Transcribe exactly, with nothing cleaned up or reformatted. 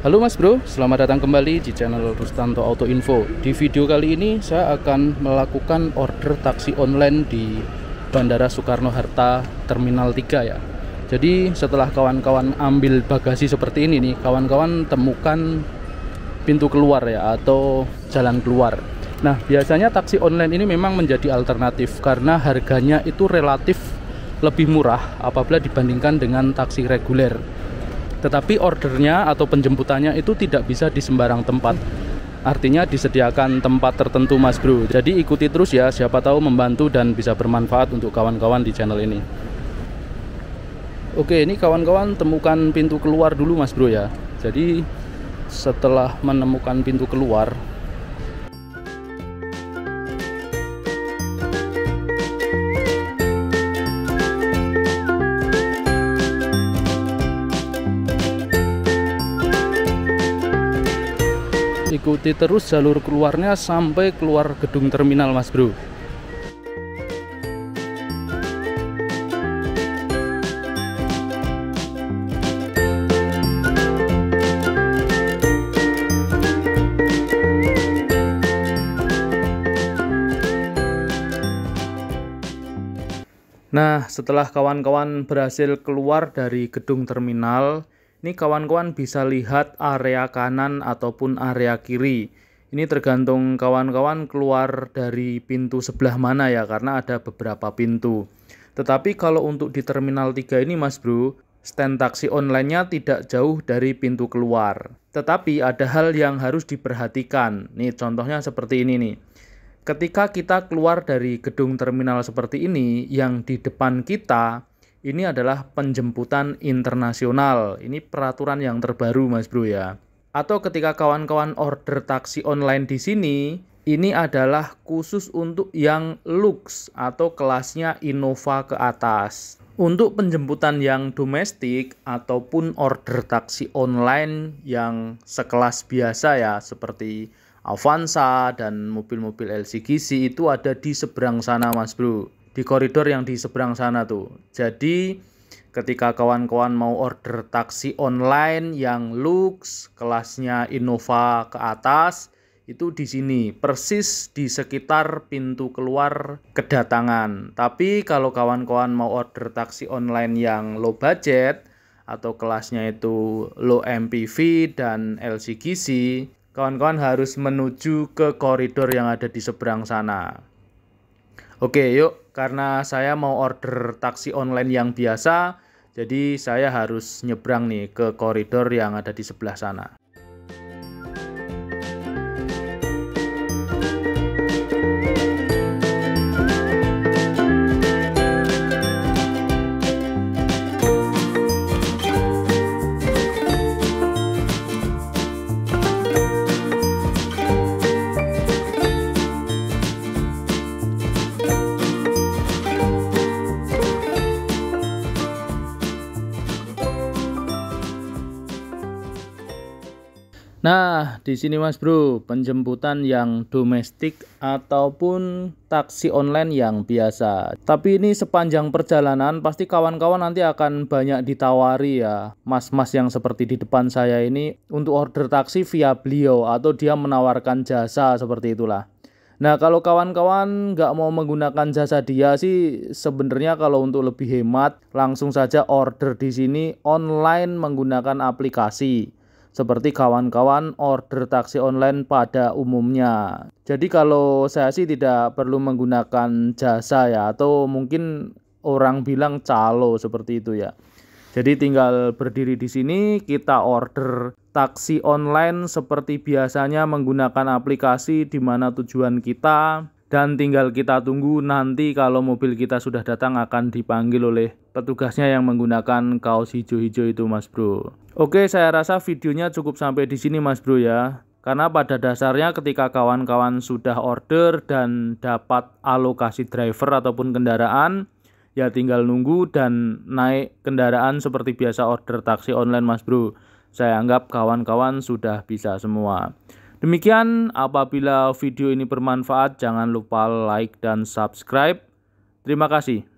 Halo Mas Bro, selamat datang kembali di channel Rustanto Auto Info. Di video kali ini saya akan melakukan order taksi online di Bandara Soekarno-Hatta Terminal tiga ya. Jadi setelah kawan-kawan ambil bagasi seperti ini nih, kawan-kawan temukan pintu keluar ya, atau jalan keluar. Nah, biasanya taksi online ini memang menjadi alternatif karena harganya itu relatif lebih murah apabila dibandingkan dengan taksi reguler. Tetapi ordernya atau penjemputannya itu tidak bisa di sembarang tempat. Artinya disediakan tempat tertentu Mas Bro. Jadi ikuti terus ya, siapa tahu membantu dan bisa bermanfaat untuk kawan-kawan di channel ini. Oke, ini kawan-kawan temukan pintu keluar dulu Mas Bro ya. Jadi setelah menemukan pintu keluar, ikuti terus jalur keluarnya sampai keluar gedung terminal Mas Bro. Nah, setelah kawan-kawan berhasil keluar dari gedung terminal, ini kawan-kawan bisa lihat area kanan ataupun area kiri. Ini tergantung kawan-kawan keluar dari pintu sebelah mana ya, karena ada beberapa pintu. Tetapi kalau untuk di Terminal tiga ini Mas Bro, stand taksi online-nya tidak jauh dari pintu keluar. Tetapi ada hal yang harus diperhatikan. Nih contohnya seperti ini nih. Ketika kita keluar dari gedung terminal seperti ini, yang di depan kita ini adalah penjemputan internasional. Ini peraturan yang terbaru Mas Bro ya. Atau ketika kawan-kawan order taksi online di sini, ini adalah khusus untuk yang Lux atau kelasnya Innova ke atas. Untuk penjemputan yang domestik ataupun order taksi online yang sekelas biasa ya, seperti Avanza dan mobil-mobil L C G C, itu ada di seberang sana Mas Bro, di koridor yang di seberang sana tuh. Jadi ketika kawan-kawan mau order taksi online yang Lux kelasnya Innova ke atas, itu di sini persis di sekitar pintu keluar kedatangan. Tapi kalau kawan-kawan mau order taksi online yang low budget atau kelasnya itu low M P V dan L C G C, kawan-kawan harus menuju ke koridor yang ada di seberang sana. Oke, yuk, karena saya mau order taksi online yang biasa, jadi saya harus nyebrang nih ke koridor yang ada di sebelah sana. Nah, di sini Mas Bro, penjemputan yang domestik ataupun taksi online yang biasa. Tapi ini sepanjang perjalanan pasti kawan-kawan nanti akan banyak ditawari ya, mas-mas yang seperti di depan saya ini untuk order taksi via beliau atau dia menawarkan jasa seperti itulah. Nah, kalau kawan-kawan nggak mau menggunakan jasa dia sih, sebenarnya kalau untuk lebih hemat langsung saja order di sini online menggunakan aplikasi. Seperti kawan-kawan order taksi online pada umumnya. Jadi kalau saya sih tidak perlu menggunakan jasa ya, atau mungkin orang bilang calo seperti itu ya. Jadi tinggal berdiri di sini, kita order taksi online seperti biasanya menggunakan aplikasi di mana tujuan kita, dan tinggal kita tunggu nanti kalau mobil kita sudah datang akan dipanggil oleh petugasnya yang menggunakan kaos hijau-hijau itu Mas Bro. Oke, saya rasa videonya cukup sampai di sini Mas Bro ya. Karena pada dasarnya ketika kawan-kawan sudah order dan dapat alokasi driver ataupun kendaraan, ya tinggal nunggu dan naik kendaraan seperti biasa order taksi online Mas Bro. Saya anggap kawan-kawan sudah bisa semua. Demikian, apabila video ini bermanfaat jangan lupa like dan subscribe. Terima kasih.